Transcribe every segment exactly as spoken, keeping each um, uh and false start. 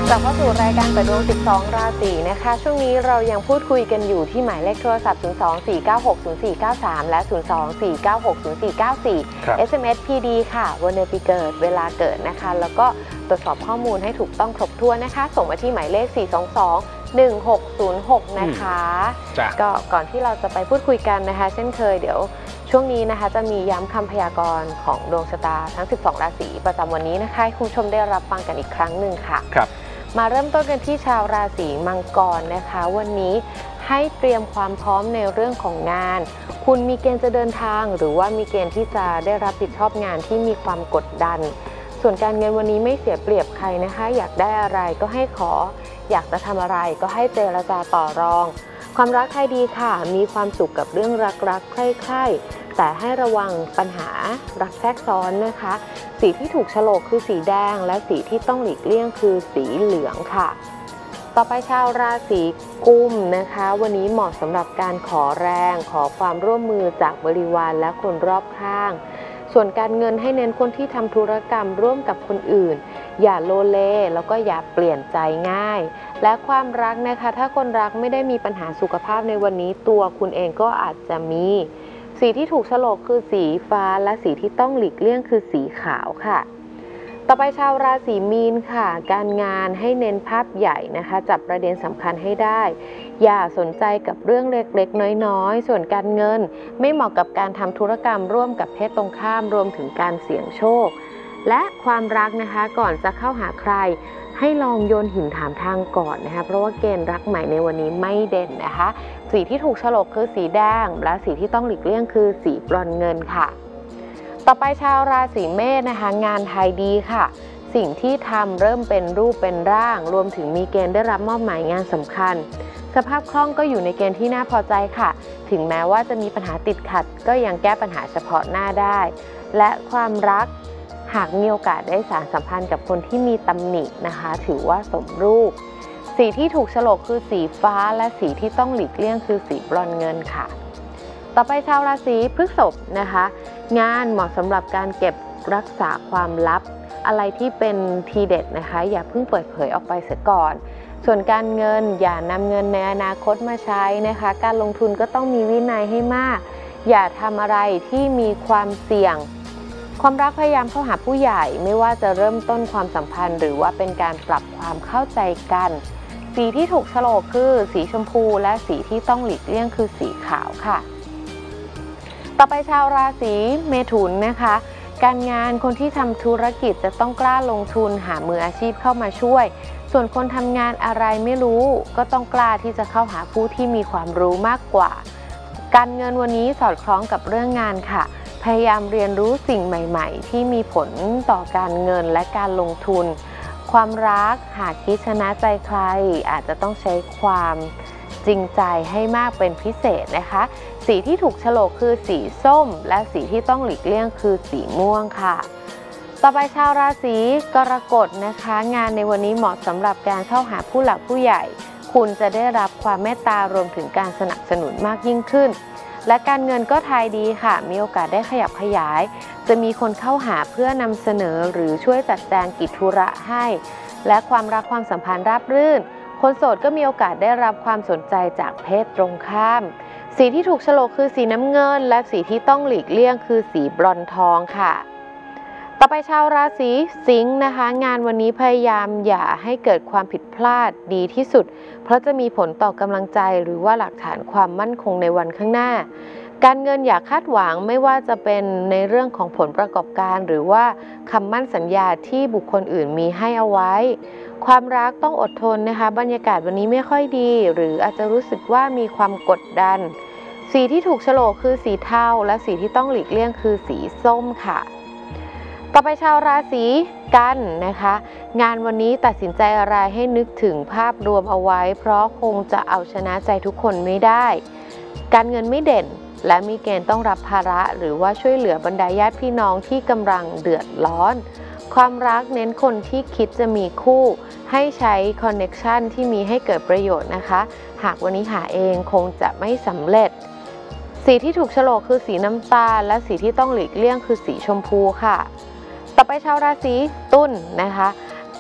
กลับเข้าสู่รายการเปิดดวงสิบสองราศีนะคะช่วงนี้เรายังพูดคุยกันอยู่ที่หมายเลขโทรศัพท์ศูนย์ สอง สี่ เก้า หก ศูนย์ สี่ เก้า สามและศูนย์ สอง สี่ เก้า หก ศูนย์ สี่ เก้า สี่ เอส เอ็ม เอส พี ดี ค่ะวันเดือนปีเกิดเวลาเกิดนะคะแล้วก็ตรวจสอบข้อมูลให้ถูกต้องครบถ้วนนะคะส่งมาที่หมายเลขสี่ สอง สอง หนึ่ง หก ศูนย์ หกนะคะก็ก่อนที่เราจะไปพูดคุยกันนะคะเช่นเคยเดี๋ยวช่วงนี้นะคะจะมีย้ำคำพยากรณ์ของดวงชะตาทั้งสิบสองราศีประจำวันนี้นะคะให้คุณผู้ชมได้รับฟังกันอีกครั้งหนึ่งค่ะครับมาเริ่มต้นกันที่ชาวราศีมังกรนะคะวันนี้ให้เตรียมความพร้อมในเรื่องของงานคุณมีเกณฑ์จะเดินทางหรือว่ามีเกณฑ์ที่จะได้รับผิดชอบงานที่มีความกดดันส่วนการเงินวันนี้ไม่เสียเปรียบใครนะคะอยากได้อะไรก็ให้ขออยากจะทำอะไรก็ให้เจรจาต่อรองความรักใครดีค่ะมีความสุขกับเรื่องรักๆใคร่ๆแต่ให้ระวังปัญหารักแทรกซ้อนนะคะสีที่ถูกโฉลกคือสีแดงและสีที่ต้องหลีกเลี่ยงคือสีเหลืองค่ะต่อไปชาวราศีกุมนะคะวันนี้เหมาะสำหรับการขอแรงขอความร่วมมือจากบริวารและคนรอบข้างส่วนการเงินให้เน้นคนที่ทำธุรกรรมร่วมกับคนอื่นอย่าโลเลแล้วก็อย่าเปลี่ยนใจง่ายและความรักนะคะถ้าคนรักไม่ได้มีปัญหาสุขภาพในวันนี้ตัวคุณเองก็อาจจะมีสีที่ถูกโฉลกคือสีฟ้าและสีที่ต้องหลีกเลี่ยงคือสีขาวค่ะต่อไปชาวราศีมีนค่ะการงานให้เน้นภาพใหญ่นะคะจับประเด็นสำคัญให้ได้อย่าสนใจกับเรื่องเล็กๆน้อยๆส่วนการเงินไม่เหมาะกับการทำธุรกรรมร่วมกับเพศตรงข้ามรวมถึงการเสี่ยงโชคและความรักนะคะก่อนจะเข้าหาใครให้ลองโยนหินถามทางก่อนนะคะเพราะว่าเกณฑ์รักใหม่ในวันนี้ไม่เด่นนะคะสีที่ถูกโฉลกคือสีแดงและสีที่ต้องหลีกเลี่ยงคือสีบรอนซ์เงินค่ะต่อไปชาวราศีเมษนะคะงานไทยดีค่ะสิ่งที่ทำเริ่มเป็นรูปเป็นร่างรวมถึงมีเกณฑ์ได้รับมอบหมายงานสำคัญสภาพคล่องก็อยู่ในเกณฑ์ที่น่าพอใจค่ะถึงแม้ว่าจะมีปัญหาติดขัดก็ยังแก้ปัญหาเฉพาะหน้าได้และความรักหากมีโอกาสได้สานสัมพันธ์กับคนที่มีตำหนินะคะถือว่าสมรูปสีที่ถูกโฉลกคือสีฟ้าและสีที่ต้องหลีกเลี่ยงคือสีบรอนซ์เงินค่ะต่อไปชาวราศีพฤษภนะคะงานเหมาะสำหรับการเก็บรักษาความลับอะไรที่เป็นทีเด็ดนะคะอย่าเพิ่งเปิดเผยออกไปเสียก่อนส่วนการเงินอย่านำเงินในอนาคตมาใช้นะคะการลงทุนก็ต้องมีวินัยให้มากอย่าทำอะไรที่มีความเสี่ยงความรักพยายามเข้าหาผู้ใหญ่ไม่ว่าจะเริ่มต้นความสัมพันธ์หรือว่าเป็นการปรับความเข้าใจกันสีที่ถูกโฉลกคือสีชมพูและสีที่ต้องหลีกเลี่ยงคือสีขาวค่ะต่อไปชาวราศีเมถุนนะคะการงานคนที่ทำธุรกิจจะต้องกล้าลงทุนหามืออาชีพเข้ามาช่วยส่วนคนทำงานอะไรไม่รู้ก็ต้องกล้าที่จะเข้าหาผู้ที่มีความรู้มากกว่าการเงินวันนี้สอดคล้องกับเรื่องงานค่ะพยายามเรียนรู้สิ่งใหม่ๆที่มีผลต่อการเงินและการลงทุนความรักหากคิดชนะใจใครอาจจะต้องใช้ความจริงใจให้มากเป็นพิเศษนะคะสีที่ถูกโฉลกคือสีส้มและสีที่ต้องหลีกเลี่ยงคือสีม่วงค่ะต่อไปชาวราศีกรกฎนะคะงานในวันนี้เหมาะสำหรับการเข้าหาผู้หลักผู้ใหญ่คุณจะได้รับความเมตตารวมถึงการสนับสนุนมากยิ่งขึ้นและการเงินก็ทายดีค่ะมีโอกาสได้ขยับขยายจะมีคนเข้าหาเพื่อนำเสนอหรือช่วยจัดแจงกิจธุระให้และความรักความสัมพันธ์ราบรื่นคนโสดก็มีโอกาสได้รับความสนใจจากเพศตรงข้ามสีที่ถูกโฉลกคือสีน้ำเงินและสีที่ต้องหลีกเลี่ยงคือสีบรอนซ์ทองค่ะต่อไปชาวราศีสิงห์นะคะงานวันนี้พยายามอย่าให้เกิดความผิดพลาดดีที่สุดเพราะจะมีผลต่อกำลังใจหรือว่าหลักฐานความมั่นคงในวันข้างหน้าการเงินอย่าคาดหวังไม่ว่าจะเป็นในเรื่องของผลประกอบการหรือว่าคำมั่นสัญญาที่บุคคลอื่นมีให้เอาไว้ความรักต้องอดทนนะคะบรรยากาศวันนี้ไม่ค่อยดีหรืออาจจะรู้สึกว่ามีความกดดันสีที่ถูกโฉลกคือสีเทาและสีที่ต้องหลีกเลี่ยงคือสีส้มค่ะต่อไปชาวราศีกันนะคะงานวันนี้ตัดสินใจอะไรให้นึกถึงภาพรวมเอาไว้เพราะคงจะเอาชนะใจทุกคนไม่ได้การเงินไม่เด่นและมีเกณฑ์ต้องรับภาระหรือว่าช่วยเหลือบรรดาญาติพี่น้องที่กำลังเดือดร้อนความรักเน้นคนที่คิดจะมีคู่ให้ใช้คอนเน็กชันที่มีให้เกิดประโยชน์นะคะหากวันนี้หาเองคงจะไม่สำเร็จสีที่ถูกโฉลกคือสีน้ำตาลและสีที่ต้องหลีกเลี่ยงคือสีชมพูค่ะต่อไปชาวราศีตุลนะคะ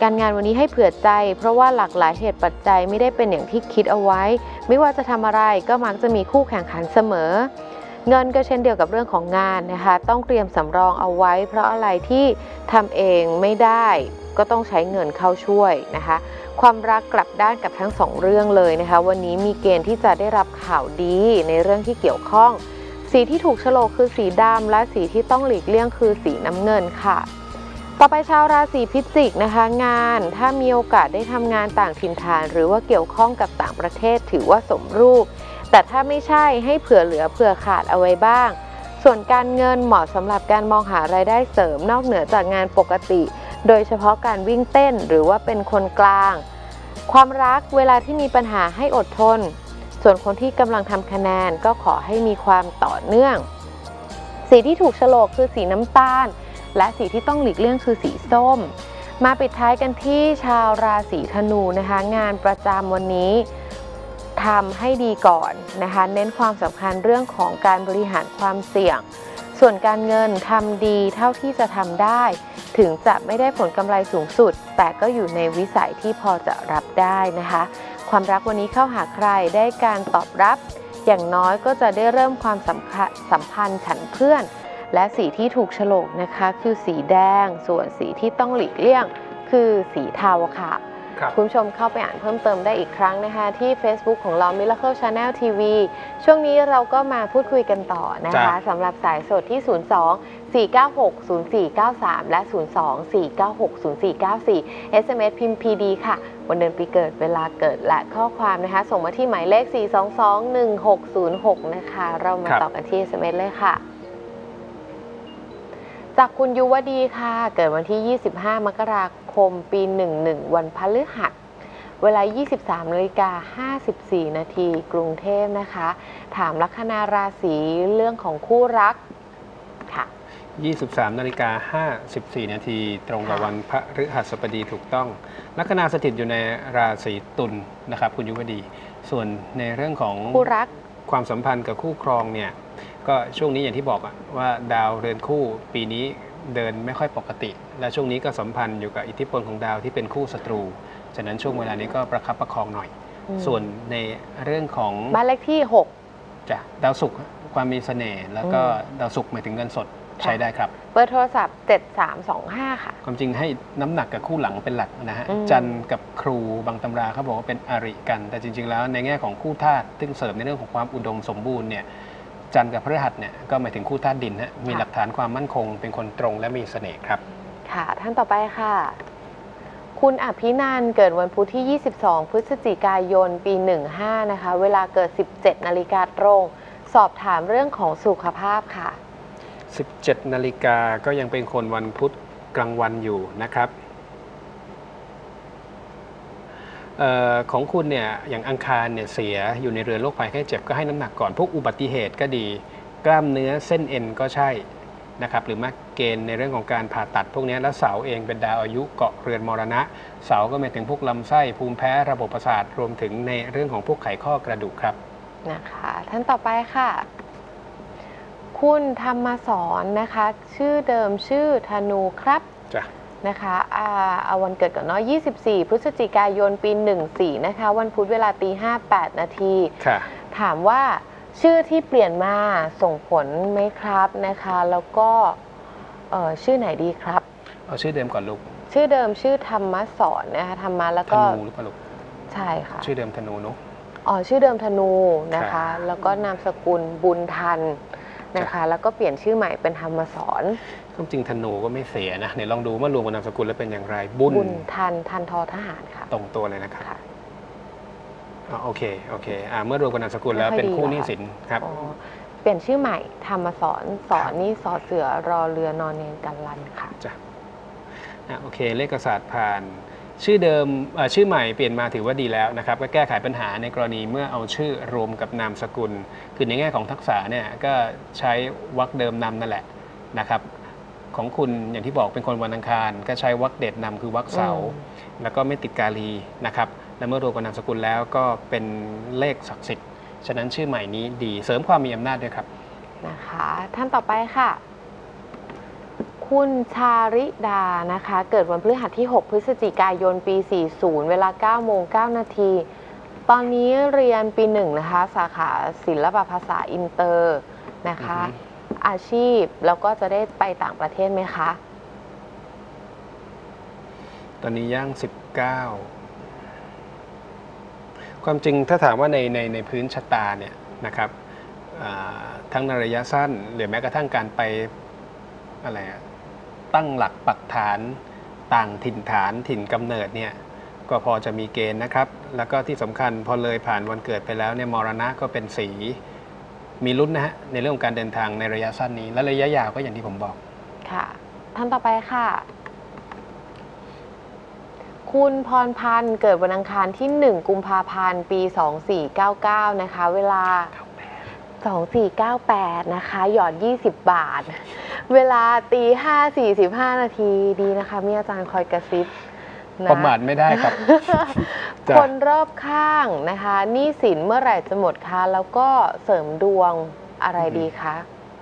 การงานวันนี้ให้เผื่อใจเพราะว่าหลากหลายเหตุปัจจัยไม่ได้เป็นอย่างที่คิดเอาไว้ไม่ว่าจะทำอะไรก็มักจะมีคู่แข่งขันเสมอเงินก็เช่นเดียวกับเรื่องของงานนะคะต้องเตรียมสำรองเอาไว้เพราะอะไรที่ทำเองไม่ได้ก็ต้องใช้เงินเข้าช่วยนะคะความรักกลับด้านกับทั้งสองเรื่องเลยนะคะวันนี้มีเกณฑ์ที่จะได้รับข่าวดีในเรื่องที่เกี่ยวข้องสีที่ถูกโฉลกคือสีดำและสีที่ต้องหลีกเลี่ยงคือสีน้ำเงินค่ะต่อไปชาวราศีพิจิกนะคะงานถ้ามีโอกาสได้ทำงานต่างถิ่นฐานหรือว่าเกี่ยวข้องกับต่างประเทศถือว่าสมรูปแต่ถ้าไม่ใช่ให้เผื่อเหลือเผื่อขาดเอาไว้บ้างส่วนการเงินเหมาะสำหรับการมองหารายได้เสริมนอกเหนือจากงานปกติโดยเฉพาะการวิ่งเต้นหรือว่าเป็นคนกลางความรักเวลาที่มีปัญหาให้อดทนส่วนคนที่กำลังทำคะแนนก็ขอให้มีความต่อเนื่องสีที่ถูกโฉลกคือสีน้ำตาลและสีที่ต้องหลีกเลี่ยงคือสีส้มมาปิดท้ายกันที่ชาวราศีธนูนะคะงานประจำวันนี้ทำให้ดีก่อนนะคะเน้นความสำคัญเรื่องของการบริหารความเสี่ยงส่วนการเงินทำดีเท่าที่จะทำได้ถึงจะไม่ได้ผลกำไรสูงสุดแต่ก็อยู่ในวิสัยที่พอจะรับได้นะคะความรักวันนี้เข้าหาใครได้การตอบรับอย่างน้อยก็จะได้เริ่มความสัมพันธ์สัมพันธ์ฉันเพื่อนและสีที่ถูกโฉลกนะคะคือสีแดงส่วนสีที่ต้องหลีกเลี่ยงคือสีเทาค่ะคุณผู้ชมเข้าไปอ่านเพิ่มเติมได้อีกครั้งนะคะที่ Facebook ของเรา Miracle Channel ที วี ช่วงนี้เราก็มาพูดคุยกันต่อนะคะสำหรับสายสดที่ ศูนย์ สอง สี่ เก้า หก ศูนย์ สี่ เก้า สาม และ ศูนย์ สอง สี่ เก้า หก ศูนย์ สี่ เก้า สี่ เอส เอ็ม เอส พิมพ์ พี ดี ค่ะวันเดือนปีเกิดเวลาเกิดและข้อความนะคะส่งมาที่หมายเลข สี่ สอง สอง หนึ่ง หก ศูนย์ หก นะคะเรามาต่อกันที่ เอส เอ็ม เอส เลยค่ะจากคุณยุวดีค่ะเกิดวันที่ ยี่สิบห้า มกราคม ปี หนึ่งหนึ่ง วันพฤหัสเวลา ยี่สิบสามนาฬิกาห้าสิบสี่ นาทีกรุงเทพนะคะถามลัคนาราศีเรื่องของคู่รักค่ะยี่สิบสามนาฬิกาห้าสิบสี่ นาทีตรงกับวันพฤหัสบดีถูกต้องลัคนาสถิตอยู่ในราศีตุลนะครับคุณยุวดีส่วนในเรื่องของคู่รักความสัมพันธ์กับคู่ครองเนี่ยก็ช่วงนี้อย่างที่บอกว่าดาวเรือนคู่ปีนี้เดินไม่ค่อยปกติและช่วงนี้ก็สัมพันธ์อยู่กับอิทธิพลของดาวที่เป็นคู่ศัตรูฉะนั้นช่วงเวลานี้ก็ประคับประคองหน่อยส่วนในเรื่องของบ้านเลขที่หกจ้ะดาวศุกร์ความมีเสน่ห์แล้วก็ดาวศุกร์หมายถึงเงินสดใช้ได้ครับเบอร์โทรศัพท์เจ็ดสามสองห้าค่ะความจริงให้น้ำหนักกับคู่หลังเป็นหลักนะฮะจันทร์กับครูบางตำราเขาบอกว่าเป็นอริกันแต่จริงๆแล้วในแง่ของคู่ธาตุซึ่งเสริมในเรื่องของความอุดมสมบูรณ์เนี่ยจันทร์กับพฤหัสเนี่ยก็หมายถึงคู่ธาตุดินฮะมีหลักฐานความมั่นคงเป็นคนตรงและมีเสน่ห์ครับค่ะท่านต่อไปค่ะคุณอภินันท์เกิดวันพุธที่ ยี่สิบสอง พฤศจิกายน ปี หนึ่งห้า นะคะเวลาเกิด สิบเจ็ดนาฬิกาตรงสอบถามเรื่องของสุขภาพค่ะสิบเจ็ดนาฬิกาก็ยังเป็นคนวันพุธกลางวันอยู่นะครับออของคุณเนี่ยอย่างอังคารเนี่ยเสียอยู่ในเรือนโรคภัยไข้เจ็บก็ให้น้ำหนักก่อนพวกอุบัติเหตุก็ดีกล้ามเนื้อเส้นเอ็นก็ใช่นะครับหรือมาเกณฑ์ในเรื่องของการผ่าตัดพวกนี้แล้วเสาเองเป็นดาวอายุเกาะเรือนมรณะเสาก็หมายถึงพวกลำไส้ภูมิแพ้ระบบประสาทรวมถึงในเรื่องของพวกไขข้อกระดูกครับนะคะท่านต่อไปค่ะคุณธรรมสอนนะคะชื่อเดิมชื่อธนูครับจ้ะนะคะอ่าเอาวันเกิดก่อนเนาะยี่สิบสี่พฤศจิกายนปีหนึ่งสี่นะคะวันพุธเวลาตีห้าแปดนาทีค่ะถามว่าชื่อที่เปลี่ยนมาส่งผลไหมครับนะคะแล้วก็เอ่อชื่อไหนดีครับเอาชื่อเดิมก่อนลูกชื่อเดิมชื่อธรรมสอนนะคะธรรมะแล้วก็ธนูหรือเปล่าลูกใช่ค่ะชื่อเดิมธนูเนาะอ๋อชื่อเดิมธนูนะคะแล้วก็นามสกุลบุญทันนะคะแล้วก็เปลี่ยนชื่อใหม่เป็นธรรมสอนจริงธนูก็ไม่เสียนะเดี๋ยวลองดูว่ารวมกับนามสกุลแล้วเป็นอย่างไรบุญบุญทันทันทอทหารค่ะตรงตัวเลยนะครับอ๋อโอเคโอเคอ่าเมื่อรวมกับนามสกุลแล้วเป็นคู่หนี้สินครับเปลี่ยนชื่อใหม่ธรรมสอนสอนนี่สอเสือรอเรือนอนเนนกันลันค่ะจ้ะอ่าโอเคเลขศาสตร์ผ่านชื่อเดิมชื่อใหม่เปลี่ยนมาถือว่าดีแล้วนะครับก็แก้ไขปัญหาในกรณีเมื่อเอาชื่อรวมกับนามสกุลคือในแง่ของทักษะเนี่ยก็ใช้วรรคเดิมนำนั่นแหละนะครับของคุณอย่างที่บอกเป็นคนวันอังคารก็ใช้วรรคเด็ดนำคือวรรคเสาร์แล้วก็ไม่ติดกาลีนะครับและเมื่อรวมกับนามสกุลแล้วก็เป็นเลขศักดิ์สิทธิ์ฉะนั้นชื่อใหม่นี้ดีเสริมความมีอำนาจด้วยครับนะคะท่านต่อไปค่ะคุณชาริดานะคะ เกิดวันพฤหัสที่ หก พฤศจิกายน ปี สี่สิบ เวลา เก้าโมงเก้านาที ตอนนี้เรียนปีหนึ่งนะคะ สาขาศิลปภาษาอินเตอร์นะคะ อาชีพแล้วก็จะได้ไปต่างประเทศไหมคะตอนนี้ย่าง สิบเก้า ความจริงถ้าถามว่าในในในพื้นชะตาเนี่ยนะครับทั้งในระยะสั้นหรือแม้กระทั่งการไปอะไรอะตั้งหลักปักฐานต่างถิ่นฐานถิ่นกำเนิดเนี่ยก็พอจะมีเกณฑ์นะครับแล้วก็ที่สำคัญพอเลยผ่านวันเกิดไปแล้วเนี่ยมรณะก็เป็นสีมีลุ้นนะฮะในเรื่องของการเดินทางในระยะสั้นนี้และระยะยาวก็อย่างที่ผมบอกค่ะท่านต่อไปค่ะคุณพรพันธ์เกิดวันอังคารที่หนึ่งกุมภาพันธ์ปีสองสี่เก้าเก้านะคะเวลาสองสี่เก้าแปดนะคะหยอดยี่สิบบาทเวลาตีห้าสี่สิบห้านาทีดีนะคะมีอาจารย์คอยกระซิบนะประมาทไม่ได้ครับคนรอบข้างนะคะหนี้สินเมื่อไหร่จะหมดคะแล้วก็เสริมดวงอะไรดีคะ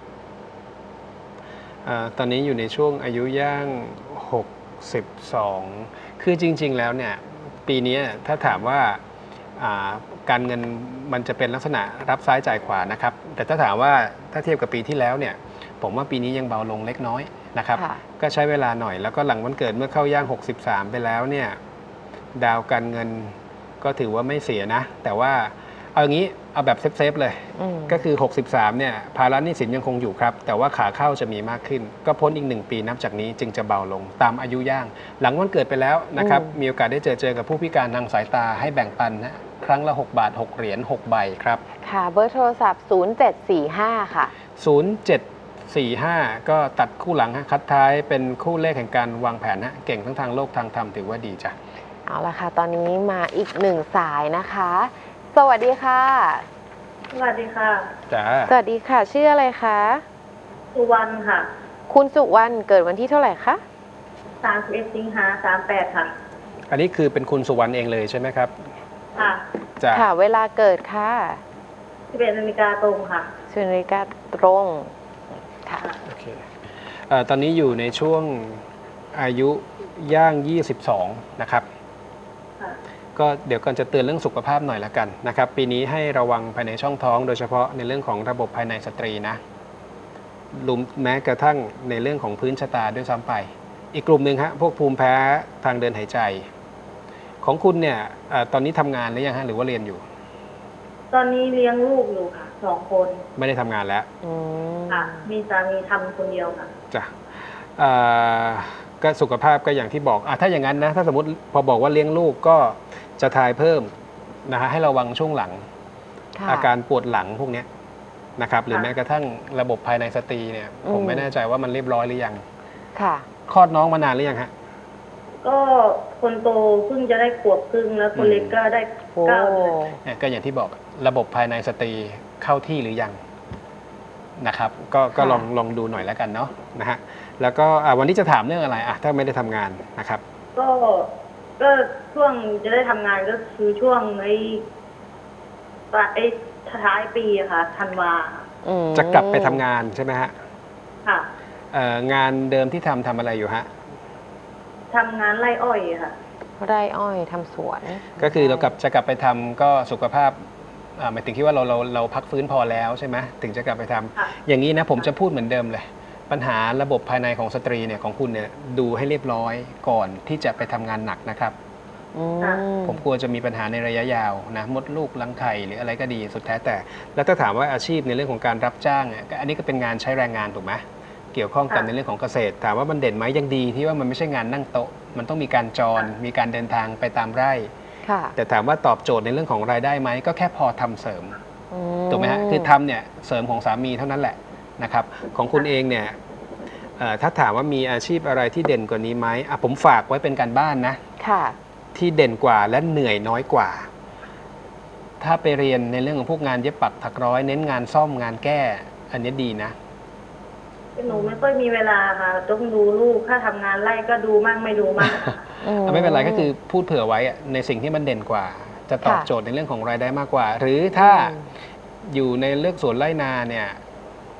ตอนนี้อยู่ในช่วงอายุย่างหกสิบสองคือจริงๆแล้วเนี่ยปีนี้ถ้าถามว่าการเงินมันจะเป็นลักษณะรับซ้ายจ่ายขวานะครับแต่ถ้าถามว่าถ้าเทียบกับปีที่แล้วเนี่ยผมว่าปีนี้ยังเบาลงเล็กน้อยนะครับก็ใช้เวลาหน่อยแล้วก็หลังวันเกิดเมื่อเข้าย่างหกสิบสามไปแล้วเนี่ยดาวการเงินก็ถือว่าไม่เสียนะแต่ว่าเอาอย่างนี้เอาแบบเซฟๆเลยก็คือหกสิบสามเนี่ยภาระหนี้สินยังคงอยู่ครับแต่ว่าขาเข้าจะมีมากขึ้นก็พ้นอีกหนึ่งปีนับจากนี้จึงจะเบาลงตามอายุย่างหลังวันเกิดไปแล้วนะครับมีโอกาสได้เจอเจอกับผู้พิการทางสายตาให้แบ่งปันนะครั้งละหกบาทหกเหรียญหกใบครับค่ะเบอร์โทรศัพท์ศูนย์เจ็ดสี่ห้าค่ะศูนย์เจ็ดสี่ห้าก็ตัดคู่หลังฮะคัดท้ายเป็นคู่เลขแห่งการวางแผนฮะเก่งทั้งทางโลกทางธรรมถือว่าดีจ้ะเอาละค่ะตอนนี้มาอีกหนึ่งสายนะคะสวัสดีค่ะสวัสดีค่ะจ้าสวัสดีค่ะชื่ออะไรคะสุวรรณค่ะคุณสุวรรณเกิดวันที่เท่าไหร่คะสามสิบเอ็ดสิงหาสามแปดค่ะอันนี้คือเป็นคุณสุวรรณเองเลยใช่ไหมครับค่ะจ้าค่ะเวลาเกิดค่ะสิบเอ็ดนาฬิกาตรงค่ะสิบเอ็ดนาฬิกาตรงค่ะโอเคตอนนี้อยู่ในช่วงอายุย่างยี่สิบสองนะครับก็เดี๋ยวก่อนจะเตือนเรื่องสุขภาพหน่อยละกันนะครับปีนี้ให้ระวังภายในช่องท้องโดยเฉพาะในเรื่องของระบบภายในสตรีนะรวมแม้กระทั่งในเรื่องของพื้นชะตาด้วยซ้ำไปอีกกลุ่มหนึ่งฮะพวกภูมิแพ้ทางเดินหายใจของคุณเนี่ยตอนนี้ทำงานหรือยังฮะหรือว่าเรียนอยู่ตอนนี้เลี้ยงลูกอยู่ค่ะสองคนไม่ได้ทำงานแล้วค่ะมีสามีทำคนเดียวค่ะจ้ะก็สุขภาพก็อย่างที่บอกอ่ะถ้าอย่างนั้นนะถ้าสมมติพอบอกว่าเลี้ยงลูกก็จะทายเพิ่มนะฮะให้ระวังช่วงหลังอาการปวดหลังพวกนี้นะครับหรือแม้กระทั่งระบบภายในสตรีเนี่ยผมไม่แน่ใจว่ามันเรียบร้อยหรือยังค่ะคลอดน้องมานานหรือยังฮะก็คนโตเพิ่งจะได้ขวบครึ่งแล้วคนเล็กก็ได้เก้าเดือนก็อย่างที่บอกระบบภายในสตรีเข้าที่หรือยังนะครับก็ก็ลองลองดูหน่อยแล้วกันเนาะนะฮะแล้วก็วันนี้จะถามเรื่องอะไรอ่ะถ้าไม่ได้ทำงานนะครับก็ก็ช่วงจะได้ทำงานก็คือช่วงไอ้ไอ้ท้ายปีค่ะธันวาจะกลับไปทำงานใช่ไหมฮะค่ะงานเดิมที่ทำทำอะไรอยู่ฮะทำงานไร่อ้อยค่ะไร่อ้อยทำสวนก็คือเรากลับจะกลับไปทำก็สุขภาพหมายถึงคิดว่าเราเราเราพักฟื้นพอแล้วใช่ไหมถึงจะกลับไปทำอย่างนี้นะผมจะพูดเหมือนเดิมเลยปัญหาระบบภายในของสตรีเนี่ยของคุณเนี่ยดูให้เรียบร้อยก่อนที่จะไปทำงานหนักนะครับผมกลัวจะมีปัญหาในระยะยาวนะมดลูกรังไข่หรืออะไรก็ดีสุดแท้แต่แล้วถ้าถามว่าอาชีพในเรื่องของการรับจ้างอ่ะอันนี้ก็เป็นงานใช้แรงงานถูกไหมเกี่ยวข้องกันในเรื่องของเกษตรถามว่ามันเด่นไหมยังดีที่ว่ามันไม่ใช่งานนั่งโต๊ะมันต้องมีการจรมีการเดินทางไปตามไร่แต่ถามว่าตอบโจทย์ในเรื่องของรายได้ไหมก็แค่พอทำเสริมถูกไหมฮะคือทำเนี่ยเสริมของสามีเท่านั้นแหละนะครับของคุณเองเนี่ยถ้าถามว่ามีอาชีพอะไรที่เด่นกว่านี้ไหมอ่ะผมฝากไว้เป็นการบ้านนะที่เด่นกว่าและเหนื่อยน้อยกว่าถ้าไปเรียนในเรื่องของพวกงานเย็บปักถักร้อยเน้นงานซ่อมงานแก้อันนี้ดีนะหนูไม่ค่อยมีเวลาค่ะต้องดูลูกถ้าทำงานไล่ก็ดูมั่งไม่ดูมั่งไม่เป็นไรก็คือพูดเผื่อไว้ในสิ่งที่มันเด่นกว่าจะตอบโจทย์ในเรื่องของรายได้มากกว่าหรือถ้าอยู่ในเลือกสวนไร่นาเนี่ย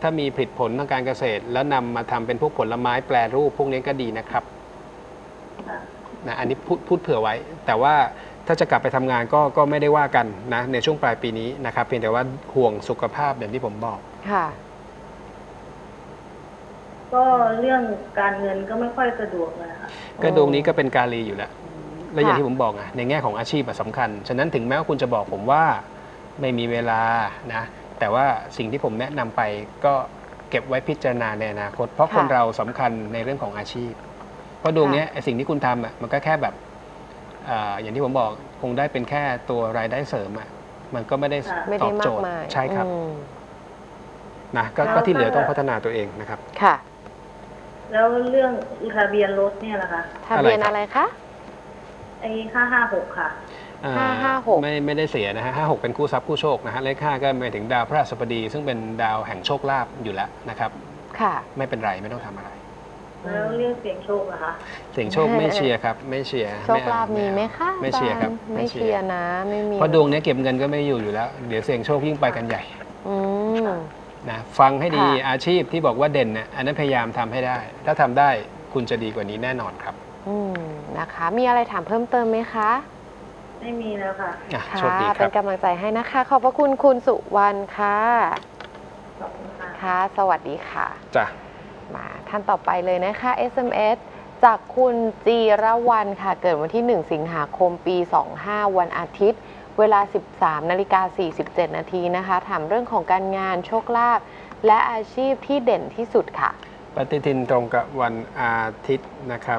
ถ้ามีผลิตผลทางการเกษตร แล้วนำมาทำเป็นพวกผลไม้แปรรูปพวกนี้ก็ดีนะครับนะอันนี้พูดพูดเผื่อไว้ แต่ว่าถ้าจะกลับไปทำงานก็ก็ไม่ได้ว่ากันนะในช่วงปลายปีนี้นะครับเพียงแต่ว่าห่วงสุขภาพอย่างที่ผมบอกค่ะก็เรื่องการเงินก็ไม่ค่อยสะดวกเลยค่ะก็ดวงนี้ก็เป็นกาลีอยู่แล้วและอย่างที่ผมบอกอะในแง่ของอาชีพสำคัญฉะนั้นถึงแม้ว่าคุณจะบอกผมว่าไม่มีเวลานะแต่ว่าสิ่งที่ผมแนะนำไปก็เก็บไว้พิจารณาในอนาคตเพราะคนเราสำคัญในเรื่องของอาชีพเพราะดวงนี้ไอ้สิ่งที่คุณทำอะมันก็แค่แบบอย่างที่ผมบอกคงได้เป็นแค่ตัวรายได้เสริมอะมันก็ไม่ได้ตอบโจทย์ใช่ครับนะก็ที่เหลือต้องพัฒนาตัวเองนะครับค่ะแล้วเรื่องทะเบียนรถเนี่ยล่ะคะทะเบียนอะไรคะไอ้ห้าห้าหกค่ะห้าห้าหกไม่ไม่ได้เสียนะฮะห้าหกเป็นคู่ทรัพย์คู่โชคนะฮะเลขห้าก็หมายถึงดาวพระราชบดีซึ่งเป็นดาวแห่งโชคลาภอยู่แล้วนะครับค่ะไม่เป็นไรไม่ต้องทำอะไรแล้วเรื่องเสี่ยงโชคอะคะเสี่ยงโชคไม่เชียร์ครับไม่เชียร์โชคลาภมีไหมคะไม่เชียร์ครับไม่เชียร์นะไม่มีเพราะดวงนี้เก็บเงินก็ไม่อยู่อยู่แล้วเดี๋ยวเสี่ยงโชคยิ่งไปกันใหญ่อืมนะฟังให้ดีอาชีพที่บอกว่าเด่นเนี่ยอันนั้นพยายามทำให้ได้ถ้าทำได้คุณจะดีกว่านี้แน่นอนครับอืมนะคะมีอะไรถามเพิ่มเติมไหมคะไม่มีแล้วค่ะโชคดีครับเป็นกำลังใจให้นะคะขอบพระคุณคุณสุวรรณค่ะขอบคุณค่ะค่ะสวัสดีค่ะจ้ะมาท่านต่อไปเลยนะคะ เอส เอ็ม เอส จากคุณจีรวรรณค่ะเกิดวันที่หนึ่งสิงหาคมปีสองห้าวันอาทิตย์เวลา สิบสามนาฬิกาสี่สิบเจ็ดนาทีนะคะถามเรื่องของการงานโชคลาภและอาชีพที่เด่นที่สุดค่ะปฏิทินตรงกับวันอาทิตย์นะครับ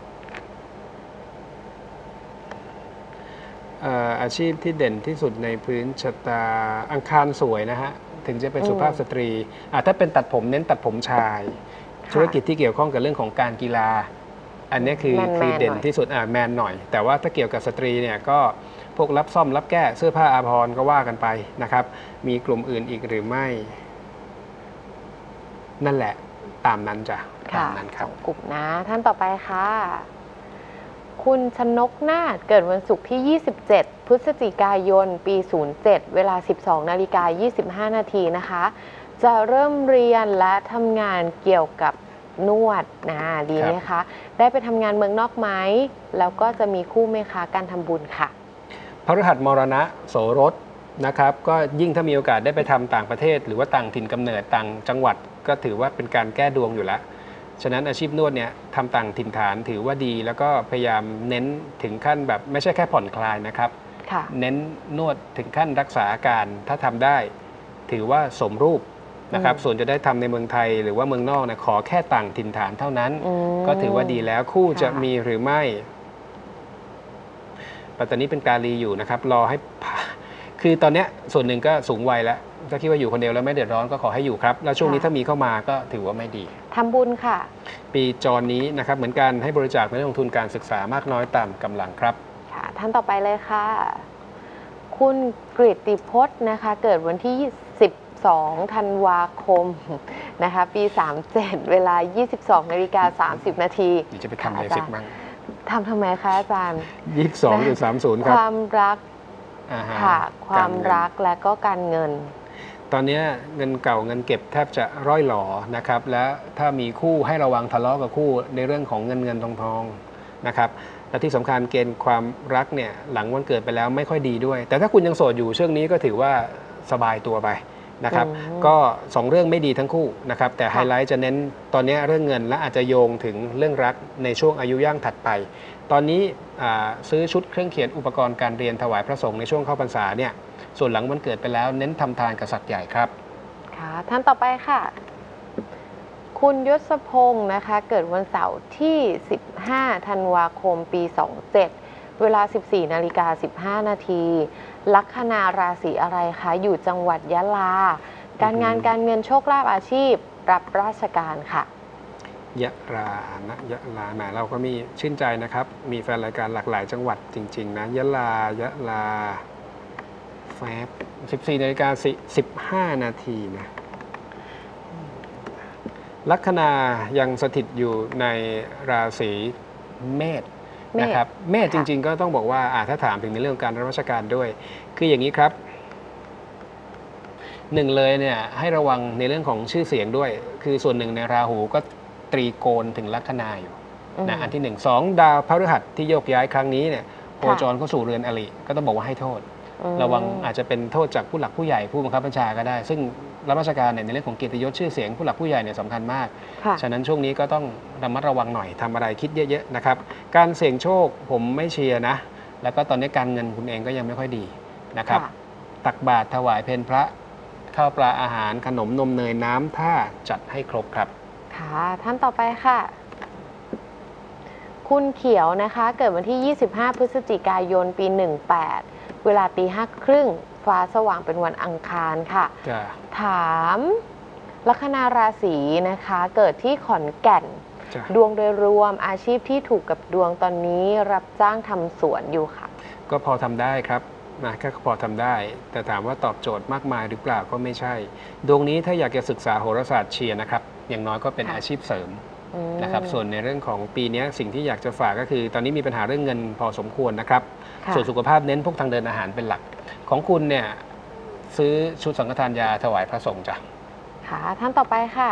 อาชีพที่เด่นที่สุดในพื้นชะตาอังคารสวยนะฮะถึงจะเป็นสุภาพสตรีถ้าเป็นตัดผมเน้นตัดผมชายธุรกิจที่เกี่ยวข้องกับเรื่องของการกีฬาอันนี้คือคือเด่นที่สุดแมนหน่อยแต่ว่าถ้าเกี่ยวกับสตรีเนี่ยก็พวกรับซ่อมรับแก้เสื้อผ้าอาภรณ์ก็ว่ากันไปนะครับมีกลุ่มอื่นอีกหรือไม่นั่นแหละตามนั้นจ้ะตามนั้นครับกลุ่มนะท่านต่อไปค่ะคุณชนกนาฏเกิดวันศุกร์ที่ยี่สิบเจ็ดพฤศจิกายนปีศูนย์เจ็ดเวลา สิบสองนาฬิกายี่สิบห้านาทีนะคะจะเริ่มเรียนและทำงานเกี่ยวกับนวดนะดีไหมคะได้ไปทำงานเมืองนอกไหมแล้วก็จะมีคู่ไหมคะการทำบุญค่ะพฤหัสมรณะโสรสนะครับก็ยิ่งถ้ามีโอกาสได้ไปทำต่างประเทศหรือว่าต่างถิ่นกำเนิดต่างจังหวัดก็ถือว่าเป็นการแก้ดวงอยู่แล้วฉะนั้นอาชีพนวดเนี่ยทำต่างถิ่นฐานถือว่าดีแล้วก็พยายามเน้นถึงขั้นแบบไม่ใช่แค่ผ่อนคลายนะครับเน้นนวดถึงขั้นรักษาอาการถ้าทำได้ถือว่าสมรูปนะครับส่วนจะได้ทำในเมืองไทยหรือว่าเมืองนอกเนี่ยขอแค่ต่างถิ่นฐานเท่านั้นก็ถือว่าดีแล้วคู่จะมีหรือไม่ปัตตานีเป็นกาลีอยู่นะครับรอให้คือตอนนี้ส่วนหนึ่งก็สูงวัยแล้วถ้าคิดว่าอยู่คนเดียวแล้วไม่เดือดร้อนก็ขอให้อยู่ครับแล้วช่วงนี้ถ้ามีเข้ามาก็ถือว่าไม่ดีทำบุญค่ะปีจรนี้นะครับเหมือนกันให้บริจาคเพื่อลงทุนการศึกษามากน้อยตามกำลังครับค่ะท่านต่อไปเลยค่ะคุณกฤติพจน์นะคะเกิดวันที่สิบสองธันวาคมนะคะปีสามเจ็ดเวลา ยี่สิบสองนาฬิกาสามสิบนาทีเดี๋ยวจะไปทำอะไรสิบ้างทำทำไมคะอาจารย์ยี่สิบสองจุดสามศูนย์ครับความรักค่ะความรักและก็การเงินตอนนี้เงินเก่าเงินเก็บแทบจะร่อยหลอนะครับและถ้ามีคู่ให้ระวังทะเลาะกับคู่ในเรื่องของเงินเงินทองทองนะครับและที่สำคัญเกณฑ์ความรักเนี่ยหลังวันเกิดไปแล้วไม่ค่อยดีด้วยแต่ถ้าคุณยังโสดอยู่ช่วงนี้ก็ถือว่าสบายตัวไปนะครับก็สองเรื่องไม่ดีทั้งคู่นะครับแต่ไฮไลท์จะเน้นตอนนี้เรื่องเงินและอาจจะโยงถึงเรื่องรักในช่วงอายุย่างถัดไปตอนนี้ซื้อชุดเครื่องเขียนอุปกรณ์การเรียนถวายพระสงฆ์ในช่วงเข้าพรรษาเนี่ยส่วนหลังวันเกิดไปแล้วเน้นทำทานกับสัตว์ใหญ่ครับค่ะท่านต่อไปค่ะคุณยศพงศ์นะคะเกิดวันเสาร์ที่สิบห้าธันวาคมปีสองเจ็ดเวลา สิบสี่นาฬิกาสิบห้านาทีลัคนาราศีอะไรคะอยู่จังหวัดยะลาการงานการเงินโชคลาภอาชีพรับราชการค่ะยะลานะยะลาแหมเราก็มีชื่นใจนะครับมีแฟนรายการหลากหลายจังหวัดจริงๆนะยะลายะลาแฟบสิบสี่นาฬิกาสิบห้านาทีนะลัคนายังสถิตอยู่ในราศีเมษนะครับเมษจริงๆก็ต้องบอกว่าถ้าถามถึงในเรื่องการรับราชการด้วยคืออย่างนี้ครับหนึ่งเลยเนี่ยให้ระวังในเรื่องของชื่อเสียงด้วย คือส่วนหนึ่งในราหูก็ตรีโกณถึงลัคนาอยู่นะอันที่หนึ่งสองดาวพฤหัสที่โยกย้ายครั้งนี้เนี่ยโคจรเข้าสู่เรือนอริก็ต้องบอกว่าให้โทษ ระวังอาจจะเป็นโทษจากผู้หลักผู้ใหญ่ผู้บังคับบัญชาก็ได้ ซึ่งรับราชการในเรื่องของเกียรติยศชื่อเสียงผู้หลักผู้ใหญ่เนี่ยสำคัญมากฉะนั้นช่วงนี้ก็ต้องระมัดระวังหน่อยทำอะไรคิดเยอะๆนะครับการเสี่ยงโชคผมไม่เชียร์นะแล้วก็ตอนนี้การเงินคุณเองก็ยังไม่ค่อยดีนะครับตักบาตรถวายเพลพระข้าวปลาอาหารขนมนมเนยน้ำท่าจัดให้ครบครับค่ะท่านต่อไปค่ะคุณเขียวนะคะเกิดวันที่ยี่สิบห้าพฤศจิกายนปีหนึ่งแปดเวลาตีห้าครึ่งฟ้าสว่างเป็นวันอังคารค่ะถามลัคนาราศีนะคะเกิดที่ขอนแก่นดวงโดยรวมอาชีพที่ถูกกับดวงตอนนี้รับจ้างทำสวนอยู่ค่ะก็พอทำได้ครับนะก็พอทำได้แต่ถามว่าตอบโจทย์มากมายหรือเปล่าก็ไม่ใช่ดวงนี้ถ้าอยากจะศึกษาโหราศาสตร์เชียร์นะครับอย่างน้อยก็เป็นอาชีพเสริมนะครับส่วนในเรื่องของปีนี้สิ่งที่อยากจะฝากก็คือตอนนี้มีปัญหาเรื่องเงินพอสมควรนะครับส่วนสุขภาพเน้นพวกทางเดินอาหารเป็นหลักของคุณเนี่ยซื้อชุดสังฆทานยาถวายพระสงฆ์จ้ะค่ะท่านต่อไปค่ะ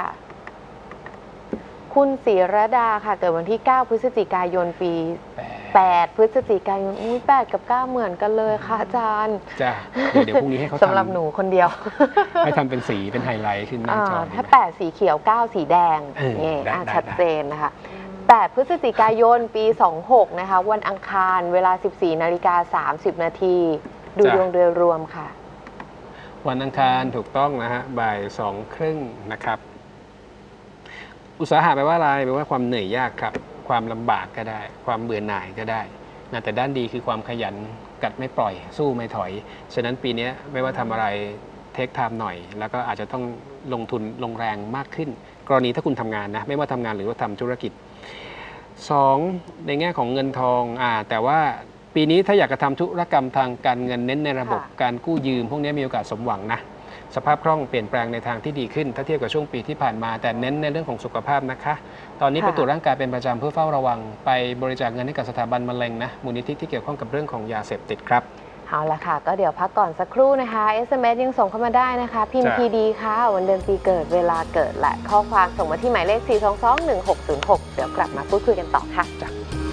คุณศิรดาค่ะเกิดวันที่เก้าพฤศจิกายนปีแปดพฤศจิกายนอุ้ยแปดกับเก้าเหมือนกันเลยค่ะอาจารย์จ้ะเดี๋ยวพรุ่งนี้ให้เขาทำสำหรับหนูคนเดียวให้ทำเป็นสีเป็นไฮไลท์ขึ้นหน้าจอถ้าแปดสีเขียวเก้าสีแดงเนี่ยชัดเจนนะคะแปดพฤศจิกายนปีสองหกนะคะวันอังคารเวลาสิบสี่นาฬิกาสามสิบนาทีดูดวงโดยรวมค่ะวันอังคารถูกต้องนะฮะบ่ายสองครึ่งนะครับอุตสาหะแปลว่าอะไรแปลว่าความเหนื่อยยากครับความลำบากก็ได้ความเบื่อหน่ายก็ได้นะแต่ด้านดีคือความขยันกัดไม่ปล่อยสู้ไม่ถอยฉะนั้นปีนี้ไม่ว่าทำอะไรเทคไทม์หน่อยแล้วก็อาจจะต้องลงทุนลงแรงมากขึ้นกรณีถ้าคุณทำงานนะไม่ว่าทำงานหรือว่าทำธุรกิจสองในแง่ของเงินทองอ่าแต่ว่าปีนี้ถ้าอยากจะทำธุรกรรมทางการเงินเน้นในระบบการกู้ยืมพวกนี้มีโอกาสสมหวังนะสภาพคล่องเปลี่ยนแปลงในทางที่ดีขึ้นถ้าเทียบกับช่วงปีที่ผ่านมาแต่เน้นในเรื่องของสุขภาพนะคะตอนนี้ไปตรวจร่างกายเป็นประจำเพื่อเฝ้าระวังไปบริจาคเงินให้กับสถาบันมะเร็งนะมูลนิธิที่เกี่ยวข้องกับเรื่องของยาเสพติดครับเอาละค่ะก็เดี๋ยวพักก่อนสักครู่นะคะ เอส เอ็ม เอส ยังส่งเข้ามาได้นะคะพิมพ์ พี ดี ค่ะวันเดือนปีเกิดเวลาเกิดและข้อความส่งมาที่หมายเลข สี่ สอง สอง หนึ่ง หก ศูนย์ หก เดี๋ยวกลับมาพูดคุยกันต่อค่ะ